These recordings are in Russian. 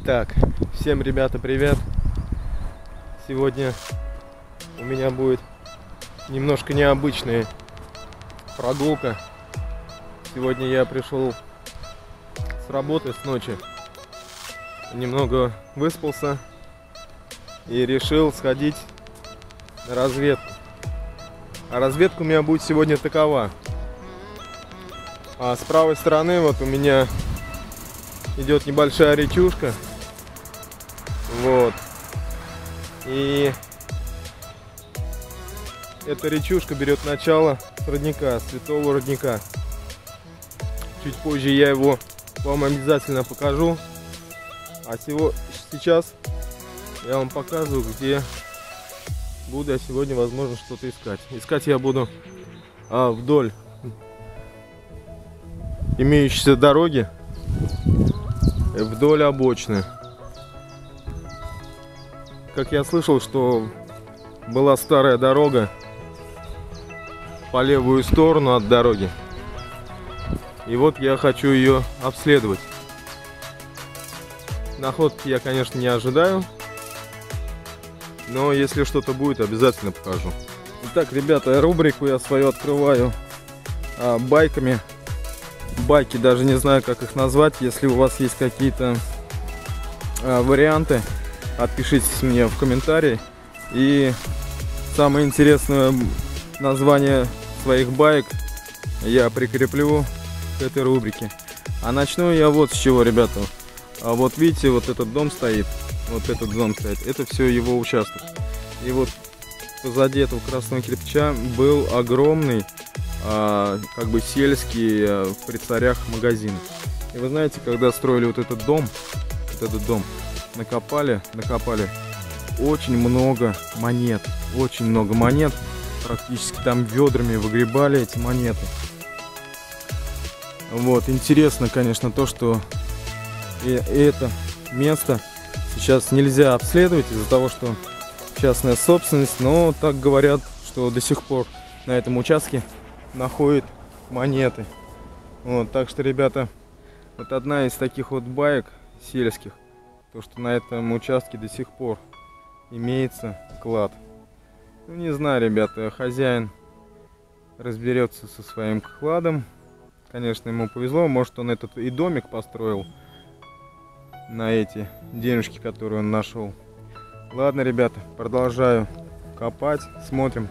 Итак, всем, ребята, привет! Сегодня у меня будет немножко необычная прогулка. Сегодня я пришел с работы с ночи, немного выспался и решил сходить на разведку. А разведка у меня будет сегодня такова. А с правой стороны вот у меня идет небольшая речушка. Вот. И эта речушка берет начало с родника, святого родника. Чуть позже я его вам обязательно покажу. А сейчас я вам показываю, где буду я сегодня, возможно, что-то искать. Искать я буду вдоль имеющейся дороги, вдоль обочины. Как я слышал, что была старая дорога по левую сторону от дороги. И вот я хочу ее обследовать. Находки я, конечно, не ожидаю, но если что-то будет, обязательно покажу. Итак, ребята, рубрику я свою открываю байками. Байки, даже не знаю, как их назвать. Если у вас есть какие-то варианты, отпишитесь мне в комментарии. И самое интересное название своих байк я прикреплю к этой рубрике. А начну я вот с чего, ребята. Вот видите, вот этот дом стоит. Вот этот дом стоит. Это все его участок. И вот позади этого красного кирпича был огромный, как бы сельский, при царях магазин. И вы знаете, когда строили вот этот дом, накопали очень много монет, практически там ведрами выгребали эти монеты. Вот, интересно, конечно, то, что это место сейчас нельзя обследовать из-за того, что частная собственность, но так говорят, что до сих пор на этом участке находят монеты. Вот, так что, ребята, вот одна из таких вот баек сельских, то, что на этом участке до сих пор имеется клад. Ну, не знаю, ребята, хозяин разберется со своим кладом. Конечно, ему повезло, может, он этот и домик построил на эти денежки, которые он нашел. Ладно, ребята, продолжаю копать, смотрим.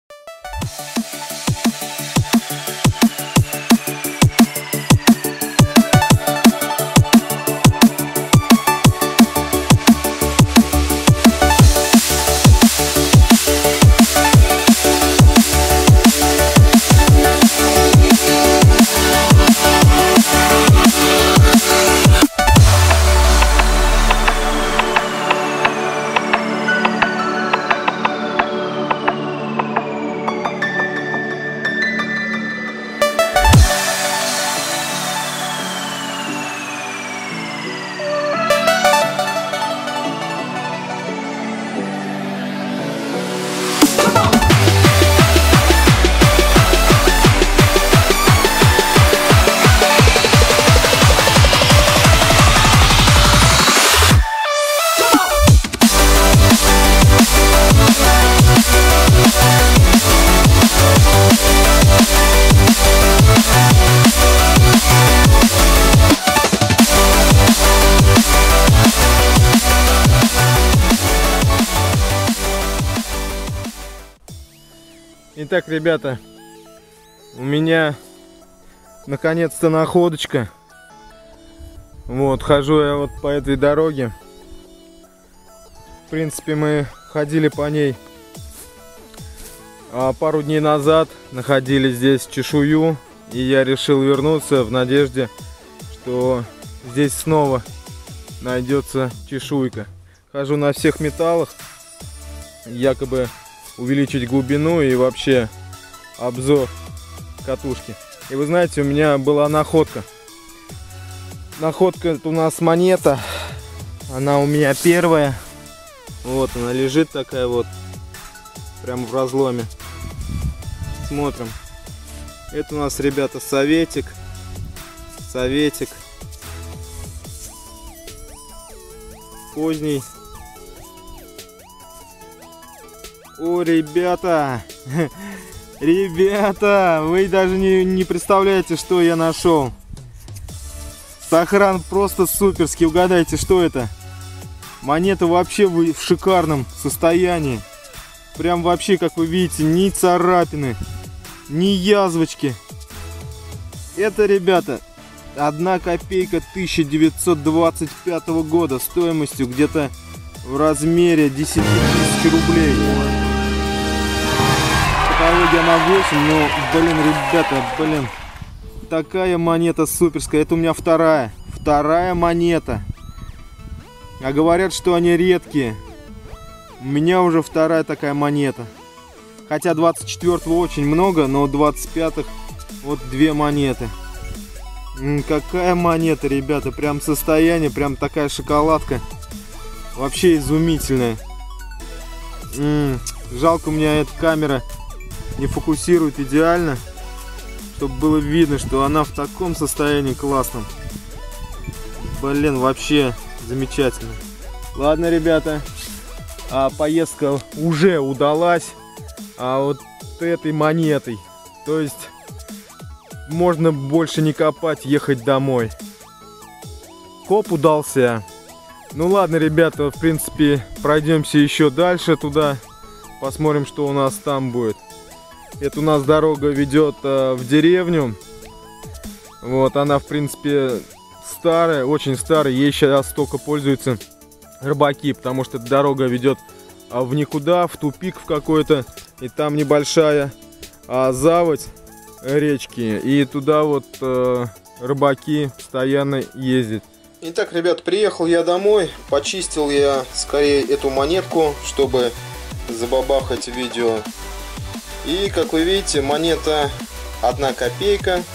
Итак, ребята, у меня наконец-то находочка. Вот, хожу я вот по этой дороге. В принципе, мы ходили по ней пару дней назад, находили здесь чешую. И я решил вернуться в надежде, что здесь снова найдется чешуйка. Хожу на всех металлах, якобы увеличить глубину и вообще обзор катушки. И вы знаете, у меня была находка. Находка, это у нас монета. Она у меня первая. Вот она лежит такая вот, прямо в разломе. Смотрим. Это у нас, ребята, советик. поздний. О, ребята! Ребята, вы даже не представляете, что я нашел. Сохран просто суперский. Угадайте, что это? Монета вообще в шикарном состоянии. Прям вообще, как вы видите, ни царапины, ни язвочки. Это, ребята, 1 копейка 1925 года стоимостью где-то в размере 10 тысяч рублей. Каталоги она 8, но, блин, ребята, блин, такая монета суперская. Это у меня вторая монета. А говорят, что они редкие. У меня уже вторая такая монета. Хотя 24-го очень много, но 25-х вот 2 монеты. Какая монета, ребята, прям состояние, прям такая шоколадка. Вообще изумительная. Жалко, у меня эта камера не фокусирует идеально, чтобы было видно, что она в таком состоянии классном. Блин, вообще замечательно. Ладно, ребята, поездка уже удалась вот этой монетой. То есть можно больше не копать, ехать домой. Коп удался. Ну ладно, ребята, в принципе, пройдемся еще дальше туда. Посмотрим, что у нас там будет. Это у нас дорога ведет в деревню. Вот, она, в принципе, старая, очень старая. Ей сейчас только пользуются рыбаки, потому что эта дорога ведет в никуда, в тупик в какой-то. И там небольшая заводь речки. И туда вот рыбаки постоянно ездят. Итак, ребят, приехал я домой. Почистил я скорее эту монетку, чтобы забабахать видео. И, как вы видите, монета 1 копейка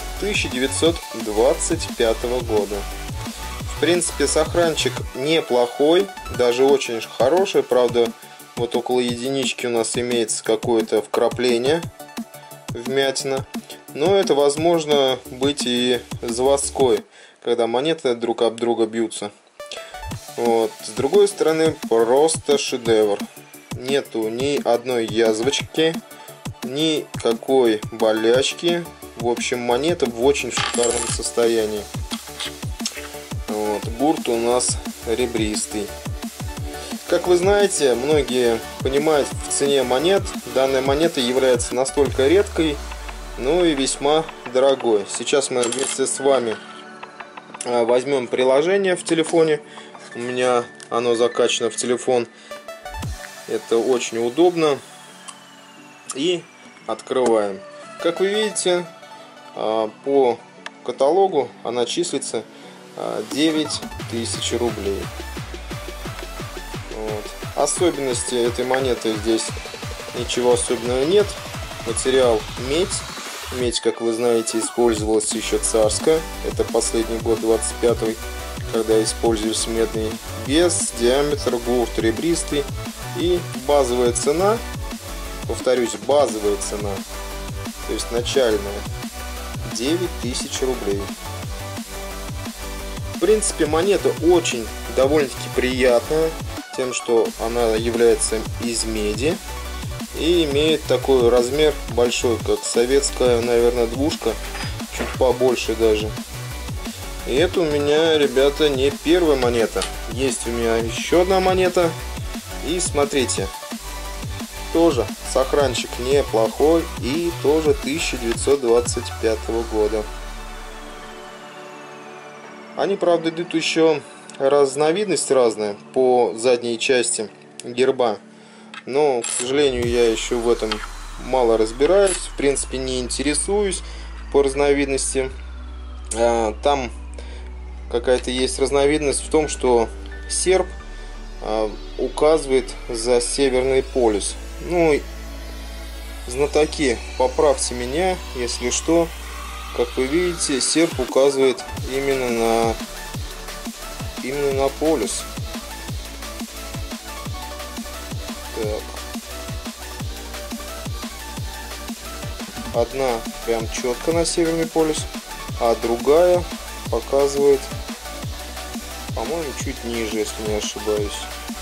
1925 года. В принципе, сохранчик неплохой, даже очень хороший. Правда, вот около единички у нас имеется какое-то вкрапление, вмятина. Но это возможно быть и заводской, когда монеты друг об друга бьются. Вот. С другой стороны, просто шедевр. Нету ни одной язвочки, никакой болячки. В общем, монета в очень шикарном состоянии. Вот. Гурт у нас ребристый. Как вы знаете, многие понимают в цене монет. Данная монета является настолько редкой, ну и весьма дорогой. Сейчас мы вместе с вами возьмем приложение в телефоне. У меня оно закачано в телефон. Это очень удобно. И открываем. Как вы видите, по каталогу она числится 9000 рублей. Вот. Особенности этой монеты здесь ничего особенного нет. Материал медь. Медь, как вы знаете, использовалась еще царская. Это последний год, 25-й, когда используется медный вес, диаметр, гурт ребристый. И базовая цена, повторюсь, базовая цена, то есть начальная, 9000 рублей. В принципе, монета очень довольно-таки приятная, тем, что она является из меди и имеет такой размер большой, как советская, наверное, двушка, чуть побольше даже. И это у меня, ребята, не первая монета. Есть у меня еще одна монета. И смотрите, тоже сохранчик неплохой и тоже 1925 года. Они, правда, идут еще разновидность разная по задней части герба. Но, к сожалению, я еще в этом мало разбираюсь. В принципе, не интересуюсь по разновидности. Там какая-то есть разновидность в том, что серп указывает за Северный полюс. Ну, знатоки, поправьте меня, если что. Как вы видите, серп указывает именно на полюс. Так. Одна прям четко на Северный полюс, а другая показывает по-моему, чуть ниже, если не ошибаюсь.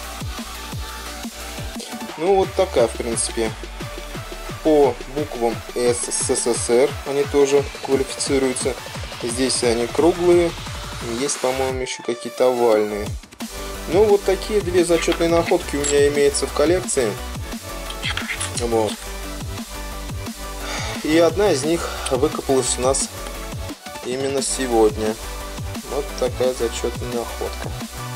Ну, вот такая, в принципе. По буквам СССР они тоже квалифицируются. Здесь они круглые. Есть, по-моему, еще какие-то овальные. Ну, вот такие две зачетные находки у меня имеются в коллекции. Вот. И одна из них выкопалась у нас именно сегодня. Вот такая зачетная находка.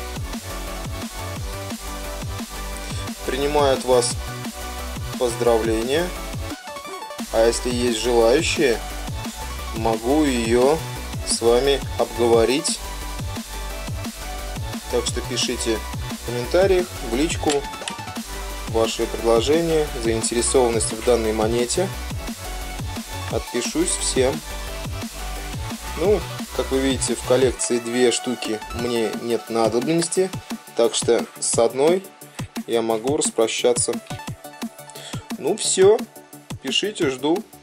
Принимаю от вас поздравления. А если есть желающие, могу ее с вами обговорить. Так что пишите в комментариях, в личку ваши предложения, заинтересованность в данной монете. Отпишусь всем. Ну, как вы видите, в коллекции две штуки мне нет надобности. Так что с одной я могу распрощаться. Ну все, пишите, жду.